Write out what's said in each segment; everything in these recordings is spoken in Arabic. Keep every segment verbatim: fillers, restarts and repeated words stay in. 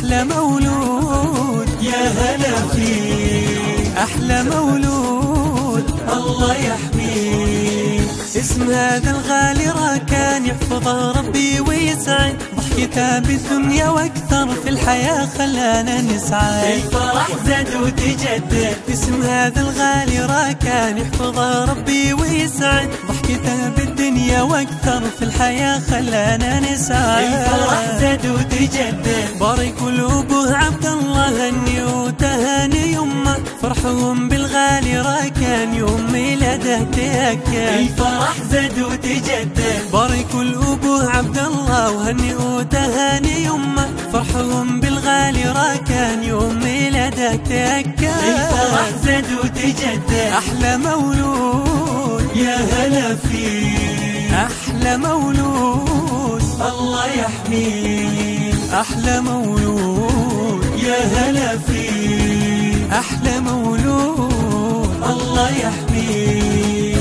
أحلى مولود يا هلا فيك، أحلى مولود الله يحميك. اسم هذا الغالي راكان يحفظه ربي ويسعد، ضحكته بالدنيا واكثر في الحياة خلانا نسعد. الفرح زاد وتجدد، اسم هذا الغالي راكان يحفظه ربي ويسعد، ضحكته بالدنيا واكثر في الحياة خلانا نسعد. الفرح زاد وتجدد، بارك قلوبه عبد الله هني وتهاني يمه، فرحهم بالغالي راكان يوم ميلاده تأكد. الفرح زاد وتجدد، بارك قلوبه عبد الله وهني وتهاني يمه، فرحهم بالغالي راكان يوم ميلاده تأكد. الفرح زاد وتجدد، أحلى مولود يا هلا فيك، أحلى مولود الله يحميك. أحلى مولود يا هلا فيك، أحلى مولود الله يحميك.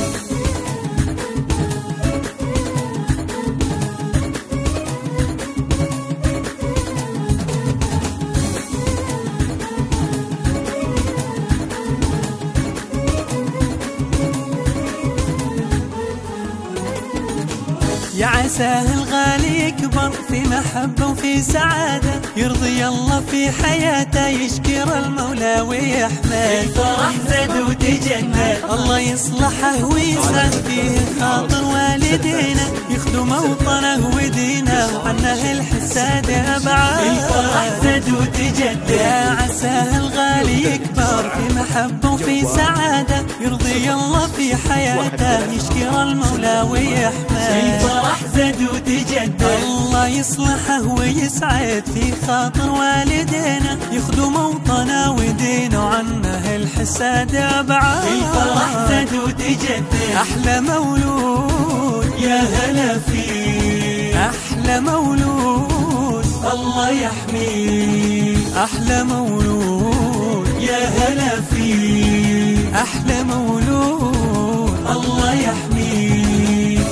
يا عساه الغالي يكبر في محبة وفي سعادة، يرضي الله في حياته يشكر المولى ويحمد. الفرح زاد وتجدد، الله يصلحه ويسعد فيه خاطر والدينا، يخدم وطنه ودينه وعنه الحساد أبعاد. الفرح زاد وتجدد، يا عساه الغالي يكبر في محبة وفي سعادة، يرضي الله في حياته يشكر المولى ويحمد. الفرح زاد وتجدد، الله يصلحه ويسعد في خاطر والدينا، يخدم وطنه ودينه وعنه الحساد أبعاد. الفرح زاد وتجدد، أحلى مولود يا هلا فيك، أحلى مولود الله يحميك. أحلى مولود يا هلا فيك، أحلى مولود الله يحميك.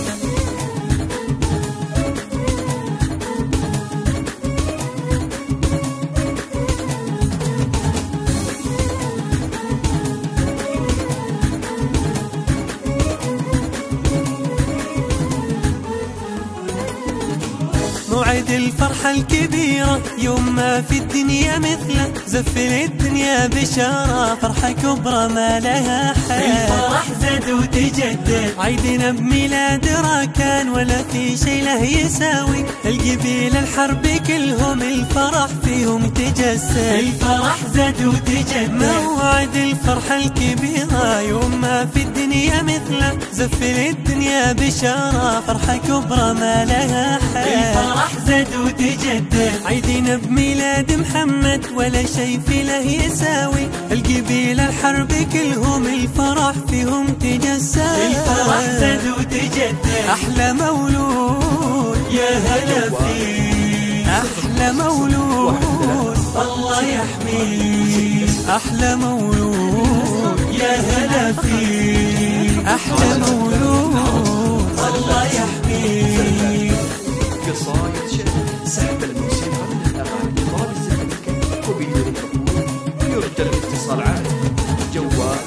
موعد الفرحة الكبيرة يوم ما في الدنيا مثله، زفل الدنيا بشارة فرحة كبرى ما لها حل. الفرح زاد وتجدد، عيدنا بميلاد راكان ولا في شي له يساوي، القبيل الحرب كلهم الفرح فيهم تجسد. الفرح زاد وتجدد، موعد الفرحة الكبيرة يوم ما في الدنيا مثله، زفل الدنيا بشارة فرحة كبرى ما لها حل. الفرح زاد وتجدد، عيدنا بميلاد محمد ولا شي في له يساوي، القبيل الحرب كلهم الفرح فيهم تجسد. الفرح زاد وتجدد، أحلى مولود يا هلا فيك، أحلى مولود الله يحميك. أحلى مولود يا هلا فيك، أحلى مولود الله يحميك. قصايد شعر سحب الموسيقى من الأغاني بطلب الزمالك وبدون حقوق. يرجى الاتصال على جوال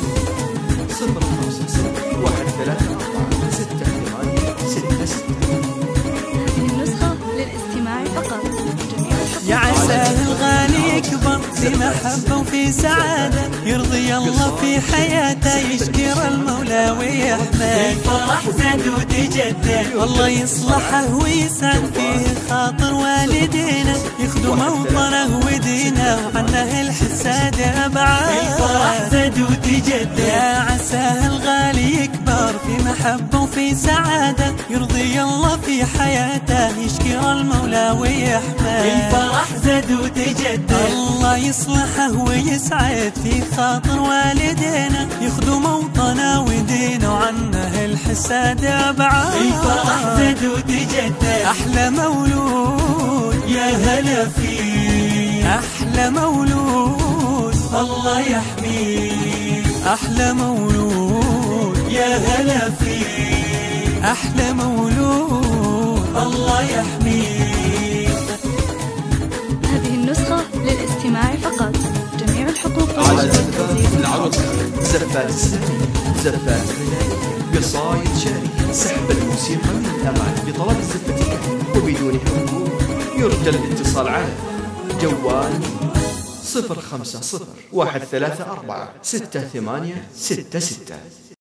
صفر خمسة صفر واحد ثلاثة أربعة ستة ثمانية ستة ستة. هذه النسخة للاستماع فقط. يا عساه الغالي يكبر في محبة وفي سعادة، يرضي الله في حياته يشكر المولى ويحمد. الفرح زاد وتجدد، الله يصلحه ويسعد فيه خاطر والدينا، يخدم وطنه ودينه وعنه الحساد أبعاد. الفرح زاد وتجدد، يا عساه الغالي يكبر في محبة وفي سعادة، يرضي الله في حياته يشكر المولى ويحمد. الفرح زاد وتجدد، الله يصلحه ويسعد في خاطر والدينا، يخدم وطنه ودينه وعنه الحساد أبعاد. الفرح زاد وتجدد، أحلى مولود يا هلا فيك، أحلى مولود الله يحميك. أحلى مولود يا هلا فيك، أحلى مولود الله يحميك. هذه النسخة زفات إسلامية، زفات غنائية، قصايد شعرية، سحب الموسيقى من الأغاني بطلب الزفتية وبدون حقوق. يرجى الاتصال على جوال صفر خمسة صفر واحد ثلاثة أربعة ستة ثمانية ستة ستة.